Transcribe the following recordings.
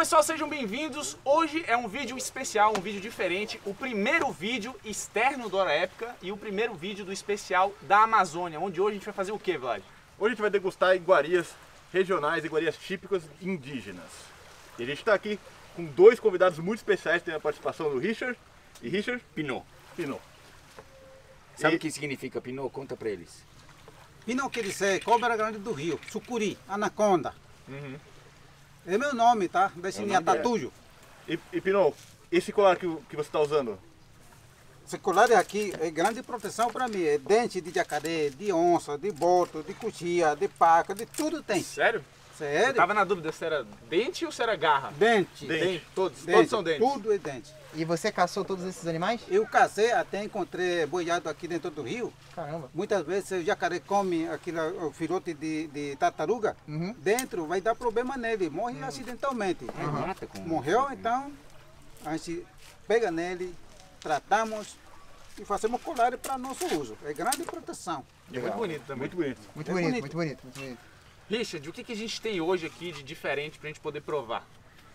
pessoal, sejam bem-vindos. Hoje é um vídeo especial, um vídeo diferente. O primeiro vídeo externo do Hora Épica e o primeiro vídeo do especial da Amazônia, onde hoje a gente vai fazer o que, Vlad? Hoje a gente vai degustar iguarias regionais, iguarias típicas indígenas. E a gente está aqui com dois convidados muito especiais, tem a participação do Richard e Richard Pinot. Pinot. Sabe o que significa Pinot? Conta pra eles. Pinot quer dizer cobra grande do rio, sucuri, anaconda. Uhum. É meu nome, tá? Deixa em Atatujo. E Pinot, esse colar que você está usando? Esse colar aqui é grande proteção para mim. É dente de jacaré, de onça, de boto, de cuchia, de paca, de tudo tem. Sério? Sério? Eu tava na dúvida se era dente ou se era garra. Dente. Dente. Todos Dente. são dentes. Tudo é dente. E você caçou todos esses animais? Eu casei, até encontrei boiado aqui dentro do rio. Caramba. Muitas vezes o jacaré come aquele filhote de tartaruga. Uhum. Dentro vai dar problema nele, morre acidentalmente. Mata com... Morreu, então a gente pega nele, tratamos e fazemos colar para nosso uso. É grande proteção. E muito bonito também. Muito bonito. Muito É bonito, bonito. muito bonito, muito bonito. Richard, o que a gente tem hoje aqui de diferente pra gente poder provar?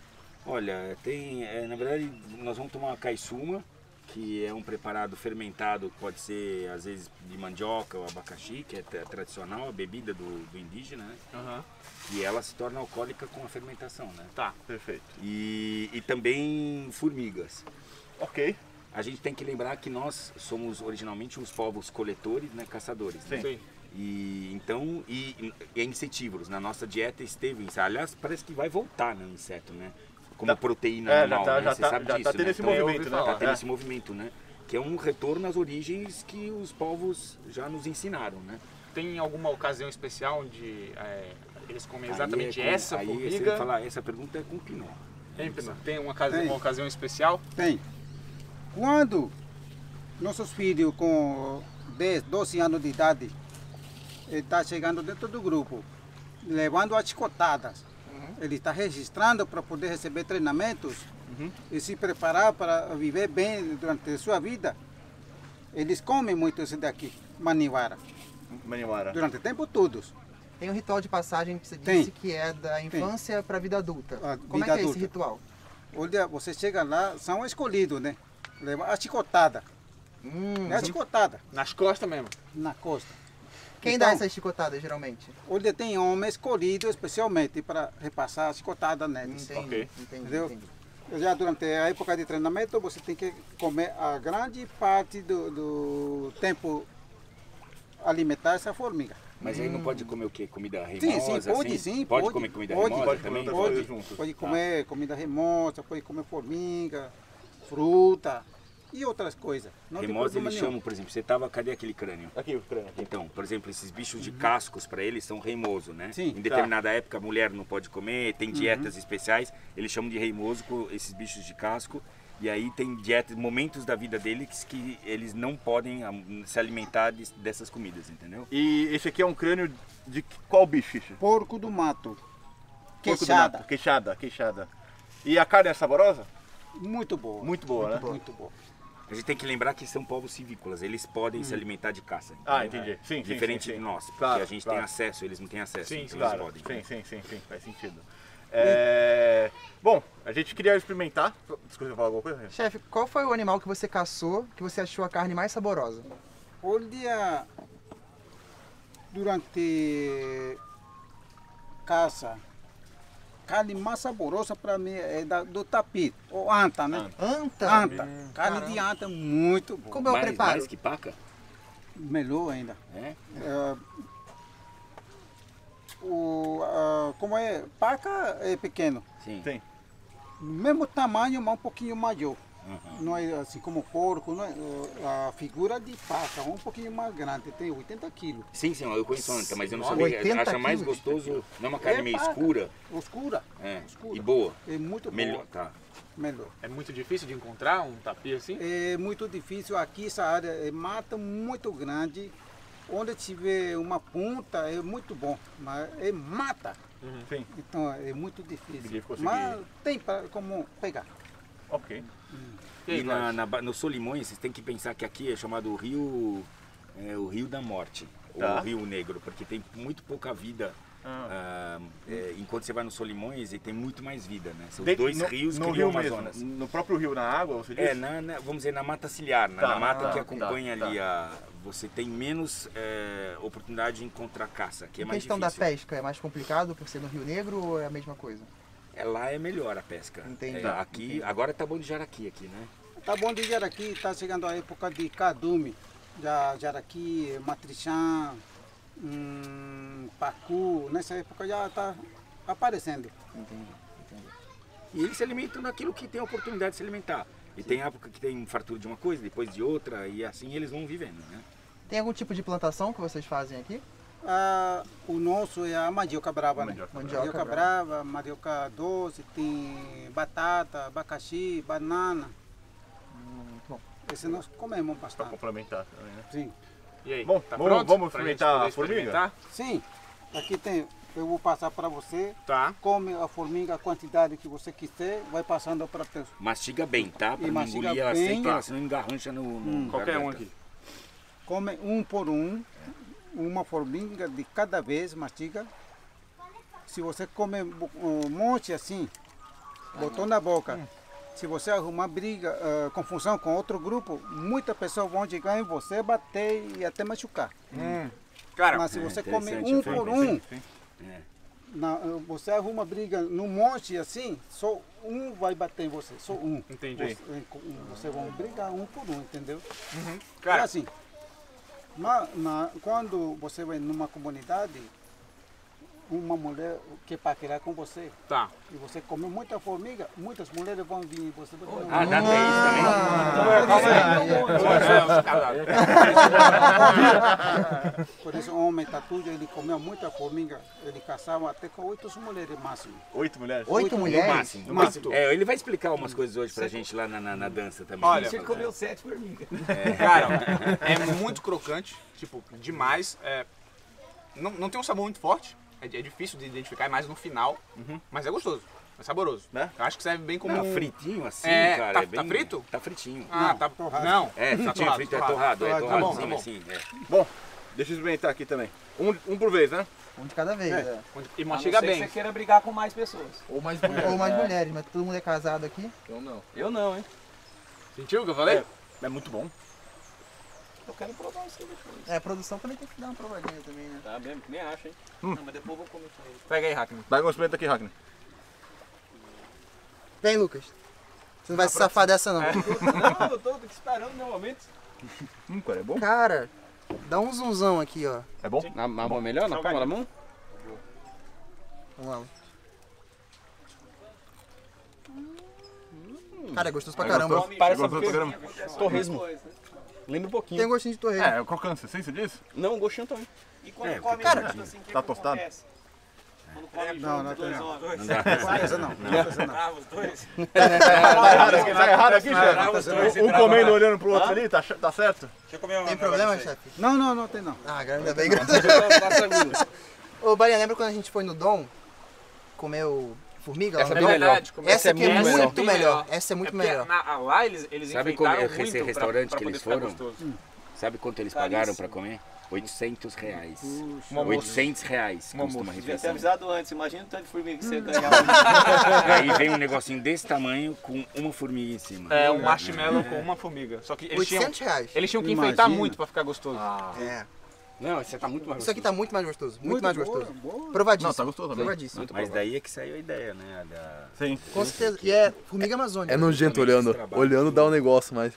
Olha, tem... na verdade, nós vamos tomar uma caiçuma, que é um preparado fermentado, pode ser às vezes de mandioca ou abacaxi, que é tradicional, a bebida do indígena, né? Aham. E ela se torna alcoólica com a fermentação, né? Tá. Perfeito. E também formigas. Ok. A gente tem que lembrar que nós somos originalmente uns povos coletores, né, caçadores. Né? Sim. E então e insetívoros. Na nossa dieta esteve isso. Aliás, parece que vai voltar, né, o inseto, né? Como proteína animal, né? Você sabe disso, tá tendo né? esse Então, movimento, né? tá tendo esse movimento, né? Que é um retorno às origens que os povos já nos ensinaram, né? Tem alguma ocasião especial onde eles comem exatamente Aí essa aí formiga? você vai falar, essa pergunta é com o Pinot. Hein, Pino? Tem uma Tem. ocasião especial? Tem. Quando nossos filhos com 10, 12 anos de idade está chegando dentro do grupo, levando as chicotadas, ele está registrando para poder receber treinamentos e se preparar para viver bem durante a sua vida, eles comem muito esse daqui, maniwara, Maniwara. durante o tempo todo. Tem um ritual de passagem que você Tem. disse que é da infância para a vida adulta. A Como vida é que é esse adulta. ritual? Olha, você chega lá, são escolhidos, né? Leva a chicotada, é a chicotada Nas costas mesmo. na costa. Quem Então, dá essas chicotadas geralmente? Onde tem homem escolhido especialmente para repassar a chicotada neles. Entendi, Ok. entendi, Entendeu? entendi. Já durante a época de treinamento, você tem que comer a grande parte do tempo alimentar essa formiga. Mas aí não pode comer o quê? Comida Sim, remosa? sim, pode, assim? sim. Pode comer comida pode, remosa pode também? comer Pode, coisas juntas. pode comer comida remosa, pode comer formiga, fruta e outras coisas. Não tem Remosa problema eles nenhum. chamam, por exemplo, você tava, cadê aquele crânio? Aqui, o crânio. Aqui. Então, por exemplo, esses bichos de cascos para eles são reimoso, né? Sim. Em determinada época a mulher não pode comer, tem dietas especiais, eles chamam de reimoso esses bichos de casco. E aí tem dietas, momentos da vida deles que eles não podem se alimentar dessas comidas, entendeu? E esse aqui é um crânio de qual bicho, Richard? Porco do mato, Porco do queixada, mato. Queixada. E a carne é saborosa? muito boa. Muito boa, né? Muito boa. A gente tem que lembrar que são povos silvícolas, eles podem se alimentar de caça. Ah, entendeu? entendi. Sim, Diferente sim, sim. de nós, porque Claro, a gente claro. tem acesso, eles não têm acesso. Sim, então Claro. eles podem. Sim, faz sentido. Bom, a gente queria experimentar. Desculpa, falar alguma coisa? Chefe, qual foi o animal que você caçou que você achou a carne mais saborosa? Olha, durante caça, carne mais saborosa para mim é do tapir, ou anta, né? Anta? Anta. Carne de anta é muito boa. Como é o preparo? Mais que paca? Melhor ainda. É? Como é? Paca é pequeno. Sim. Sim. Mesmo tamanho, mas um pouquinho maior. Não é assim como porco, não é? A figura de paca, um pouquinho mais grande, tem 80 quilos. Sim, eu conheço anta, mas eu não 80 sabia. Acha mais quilos? gostoso, não é uma carne meio paca. escura? Escura. É. Escura. E boa. É muito Melhor, boa. tá. Melhor. É muito difícil de encontrar um tapir assim? É muito difícil aqui, essa área é mata muito grande. Onde tiver uma ponta é muito bom, mas é mata. Sim. Então é muito difícil. Difícil conseguir. Mas tem como pegar. Ok. E aí, E Vlad? no Solimões, vocês têm que pensar que aqui é chamado o Rio da Morte, Tá. ou Rio Negro, porque tem muito pouca vida Enquanto você vai no Solimões, ele tem muito mais vida, né? São Dentro- dois rios que no criam rio mesmo, Amazonas. no próprio rio, na água, você disse? Vamos dizer, na mata ciliar, Tá, na mata tá, que acompanha tá, ali você tem menos oportunidade de encontrar caça, que é A mais questão difícil. da pesca é mais complicado por ser no Rio Negro ou é a mesma coisa? Lá é melhor a pesca. Entendi. Aqui, agora tá bom de jaraqui aqui, né? Tá bom de jaraqui, tá chegando a época de cardume. Já jaraqui, matrichã, pacu, nessa época já tá aparecendo. E eles se alimentam daquilo que tem a oportunidade de se alimentar. E tem época que tem fartura de uma coisa, depois de outra, e assim eles vão vivendo, né? Tem algum tipo de plantação que vocês fazem aqui? O nosso é a mandioca brava, né? Mandioca Brava, mandioca doce, tem batata, abacaxi, banana. Muito bom. Esse nós comemos Pra bastante. complementar também, né? Sim. E aí, Bom, tá vamos- pronto? vamos Pra experimentar gente poder a formiga? experimentar? Sim. Aqui tem, eu vou passar para você. Tá. Come a formiga a quantidade que você quiser, vai passando para teu. Mastiga bem, tá? Pra E não mastiga engolir ela bem. seca, ela senão engarrancha no Qualquer um garganta. aqui. Come um por um, uma formiga de cada vez, mastiga. Se você come um monte assim, botou na boca. Se você arrumar briga, confusão com outro grupo, muitas pessoas vão chegar em você, bater e até machucar. Cara, Mas se você come interessante, um foi por bem um, Sim. você arruma briga num monte assim, só um vai bater em você, só um. Entendi. Você vai brigar um por um, entendeu? Cara, É assim. Quando você vai numa comunidade, uma mulher quer paquerar com você tá. e você come muita formiga, muitas mulheres vão vir em você. Ah, dá até isso também? Por isso, o homem tatujo, ele comeu muita formiga, ele caçava até com 8 mulheres máximo. 8 mulheres? 8 No mulheres? máximo. No máximo. Ele vai explicar umas coisas hoje pra gente lá na dança também. Olha, Ele comeu 7 formigas. Cara, é muito crocante, tipo, demais. Não tem um sabor muito forte, é difícil de identificar, é mais no final, mas é gostoso, é saboroso. Né? Eu acho que serve bem como Tá um... fritinho assim, É, cara. tá- é bem... tá frito? Tá fritinho. Ah, Não, tá... torrado. Não, Fritinho, torrado, frito é torrado. torrado, Tá bom, sim, tá bom. assim. Bom, deixa eu experimentar aqui também. Um por vez, né? Um de cada vez. é. E A não mastiga ser que bem. você queira brigar com mais pessoas. Ou mais Ou mais mulheres, mas todo mundo é casado aqui. Então não. Eu não, hein? Sentiu o que eu falei? É muito bom. Eu quero provar isso depois. É, a produção também tem que dar uma provadinha também, né? Tá mesmo? Nem acho, hein? Não, mas depois eu vou comer com ele. Pega aí, Hackney. Dá um experimento aqui, Hackney. Vem, Lucas. Você não vai se safar dessa, não. Não, eu tô esperando meu momento. Cara, é bom? Cara, dá um zoomzão aqui, ó. É bom? Na mão melhor? Na palma da mão? Vamos lá. Cara, é gostoso pra caramba. Parece Gostou do programa? torresmo. Lembra um pouquinho. Tem gostinho de torresmo. É, crocância, você disse? Não, gostinho também. E quando É, come cara, junto, assim, o que tá que tostado? acontece? Quando come Não, junto, não tem dois não. homens. Essa não. Essa não. Brava os dois. Tá errado aqui, Brava os dois. chefe? Um comendo olhando pro outro ali, tá certo? Deixa eu comer uma. Tem problema, chefe? Não tem não. Ah, ainda bem. Ô, Bahia, lembra quando a gente foi no Dom? Comeu formiga? lá Essa no é Dom? bem melhor. Essa aqui é muito muito melhor. melhor. Essa é muito porque melhor. Lá eles Sabe inventaram como muito esse restaurante pra que poder eles ficar foram? gostoso. Sabe quanto eles pagaram pra comer? R$800. R$800 custa uma Devia ter refeição. avisado antes, imagina o tanto de formiga que você ganhava. Aí vem um negocinho desse tamanho com uma formiga em cima. É, um marshmallow com uma formiga. Só que eles tinham R$800. que enfeitar Imagina. muito pra ficar gostoso. É. Não, você tá muito mais Isso aqui tá muito mais gostoso. Muito mais boa, gostoso. boa. Provadíssimo. Não, tá gostoso também. Provadíssimo. Mas daí é que saiu a ideia, né? Sim. Com certeza. E é formiga amazônica. É nojento Também esse olhando. trabalho. Olhando dá um negócio, mas.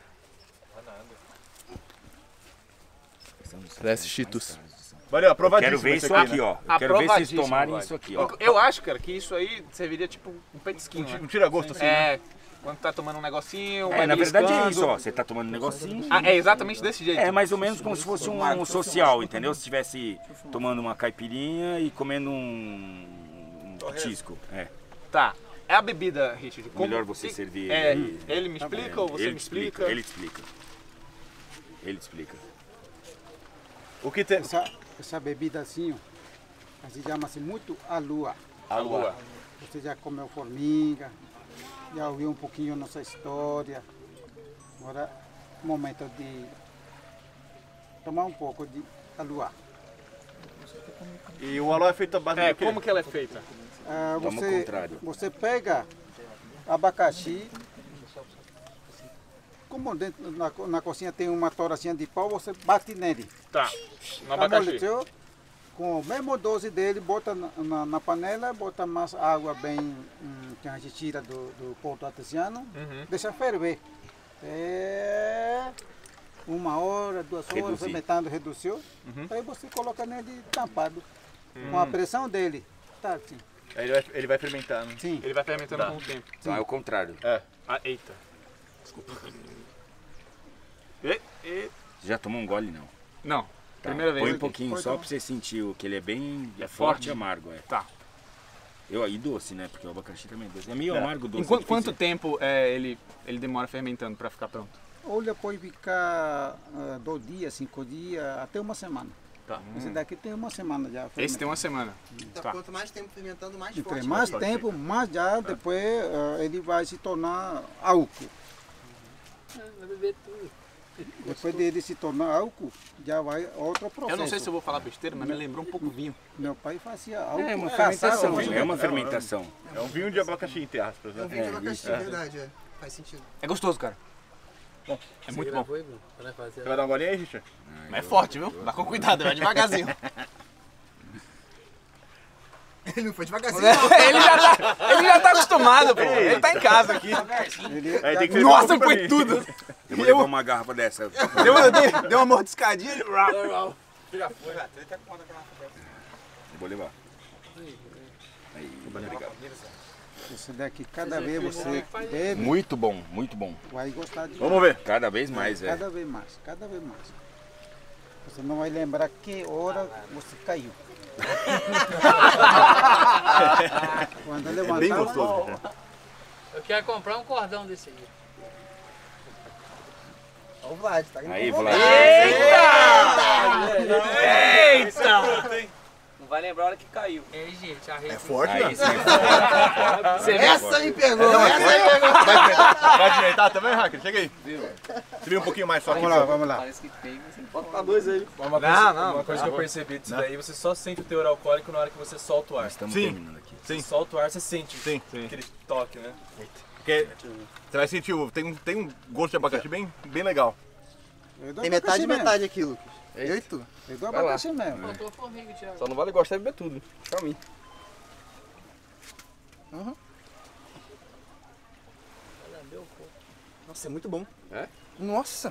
Parece Cheetos. Valeu, Quero aprovadíssimo ver esse isso aqui, né? ó. Eu quero ver vocês Aprovadíssimo, tomarem vai. isso aqui, ó. Eu acho, cara, que isso aí serviria tipo um petisquinho. Um né? tira-gosto assim, né? É, quando tá tomando um negocinho, É, vai na verdade é beliscando. isso, ó. Você tá tomando um negocinho. Ah, é exatamente desse jeito. É mais ou menos como se fosse um social, entendeu? Se estivesse tomando uma caipirinha e comendo um petisco. É. Tá. É a bebida, Richard. Como... Melhor você servir. É, ele. ele me explica ou você Ele me te explica. explica? Ele te explica. Ele te explica. O que tem? Essa bebida assim, ó, se chama-se muito a lua. A lua. Você já comeu formiga, já ouviu um pouquinho nossa história. Agora, momento de tomar um pouco de aluá. E o Aloy é feito à base de quê? Como que ela é feita? Toma o contrário. Você pega abacaxi, como dentro, na cozinha tem uma toracinha de pau, você bate nele. Tá. No abacaxi. Amoleceu, com a mesma dose dele, bota na panela, bota mais água bem, que a gente tira do ponto artesiano, deixa ferver. É 1 hora, 2 horas, Reduzir. fermentando, reduziu. Aí você coloca nele tampado, com a pressão dele. Tá assim. Aí ele vai fermentar, né? Sim. Ele vai fermentando Tá. com o tempo. Então é o contrário. Ah, eita. Desculpa. Você já tomou um gole, não? Não. Tá, Primeira vez. põe um aqui. pouquinho Pode só tomar. pra você sentir que ele é bem É forte forte? e amargo. É. Tá. E doce, né? Porque o abacaxi também é doce. É meio amargo, doce. Em quanto tempo ele demora fermentando pra ficar pronto? Olha, pode ficar 2 dias, 5 dias, até 1 semana. Tá. Esse daqui tem 1 semana já. Esse tem 1 semana. Então, Tá. quanto mais tempo fermentando, mais Entre forte mais vai tempo, mais já depois ele vai se tornar álcool. Vai beber tudo. Depois dele se tornar álcool, já vai outro processo. Eu não sei se eu vou falar besteira, mas me lembrou um pouco vinho. Meu pai fazia álcool. É uma caçava, fermentação. mas- É uma fermentação. É um vinho de abacaxi, entre aspas, É um né? vinho de É, abacaxi, isso. é verdade, é. Faz sentido. É gostoso, cara. É muito bom. Foi, Bruno? Pra nós fazer. Você vai dar uma golinha aí, Richard? Mas é forte, viu? Dá com cuidado, vai devagarzinho. Ele não foi devagarzinho. ele já tá acostumado, pô. Ele tá em casa aqui. Ele Aí já- tem que ser Nossa, bom pra foi mim. tudo. Eu vou levar uma garrafa dessa. Deu uma mordiscadinha. Ele... Normal. Eu vou levar. Aí, obrigado. Esse daqui, cada vez você bebe, Muito bom, muito bom. vai gostar de Vamos ver. Cada vez mais, é. cada vez mais, cada vez mais. Você não vai lembrar que hora você caiu. Quando levantar, Bem gostoso. né? Eu quero comprar um cordão desse aí. Olha o Vlad, tá indo Aí, com Vlad. Não vai lembrar a hora que caiu. É, gente, a rede. É forte, Aí né? sim. Essa me pegou, essa me pegou. Vai direitar também, Hacker? Chega aí. Subir um pouquinho mais só aqui. vamos lá, vamos lá. Parece que tem, mas não pode. Tá dois aí. Uma coisa que eu percebi disso daí, você só sente o teor alcoólico na hora que você solta o ar. Estamos Sim. terminando aqui. Você solta o ar, você sente Sim. aquele toque, né? Porque você vai sentir, tem um gosto de abacaxi bem legal. Tem metade e metade aqui, Lucas. Eu e tu. Eu dou Vai lá. abacaxi mesmo. Faltou formiga, Thiago. Só não vale gostar de beber tudo. Pra mim. Nossa, é muito bom. É? Nossa.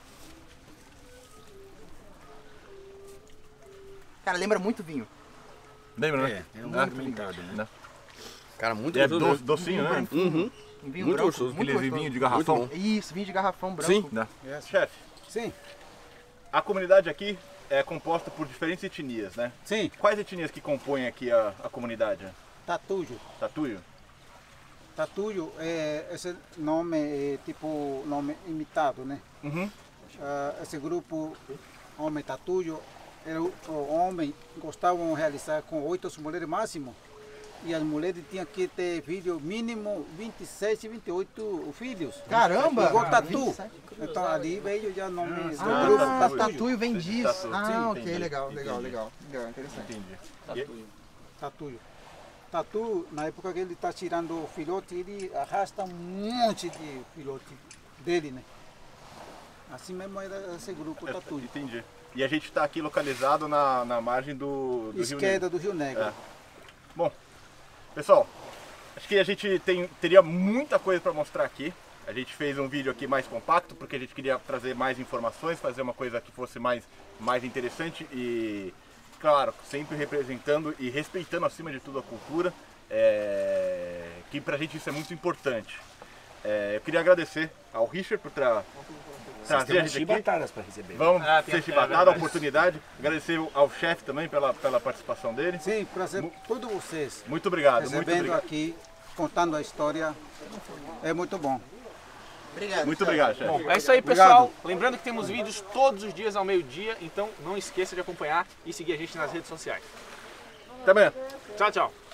Cara, lembra muito vinho. Lembra, né? É um fermentado, né? Cara, muito E é gostoso. docinho, né? Uhum. Um vinho Muito branco. gostoso. Muito Aquele gostoso. vinho de garrafão. Muito Isso, vinho de garrafão branco. Sim. Né? Chefe, Sim, a comunidade aqui é composta por diferentes etnias, né? sim, Quais etnias que compõem aqui a comunidade? Tatuyo. Tatuio? Tatuyo, esse nome é tipo nome imitado, né? Uhum. Esse grupo, homem Tatuyo, era o homem gostavam de realizar com 8 mulheres máximo. E as mulheres tinham que ter filho mínimo 27, 28 filhos. Caramba! Igual tatu. 27. Então ali veio já o nome do Ah, grupo Tatuio Tatuyo. vem disso. Tatu. Ah, Sim, ok, entendi, legal, entendi. legal. Legal, interessante. Entendi. Tatuyo. Tatu, na época que ele está tirando o filhote, ele arrasta um monte de filhote dele, né? Assim mesmo era esse grupo Tatuyo. Entendi. E a gente está aqui localizado na margem do Rio Negro. Esquerda do Rio Negro. É. Bom, pessoal, acho que a gente teria muita coisa para mostrar aqui. A gente fez um vídeo aqui mais compacto porque a gente queria trazer mais informações, fazer uma coisa que fosse mais interessante e, claro, sempre representando e respeitando acima de tudo a cultura, que pra gente isso é muito importante. Eu queria agradecer ao Richard por trazer a Temos gente aqui. chibatadas para receber. Vamos tem- ser é chibatados, a verdade. oportunidade. Agradecer ao chefe também pela participação dele. Sim, prazer todos vocês. Muito obrigado, muito Recebendo obrigado. aqui, contando a história. É muito bom. Obrigado. Muito obrigado, chefe. Bom, é isso aí, pessoal. Lembrando que temos vídeos todos os dias ao meio-dia, então não esqueça de acompanhar e seguir a gente nas redes sociais. Até amanhã. Tchau, tchau.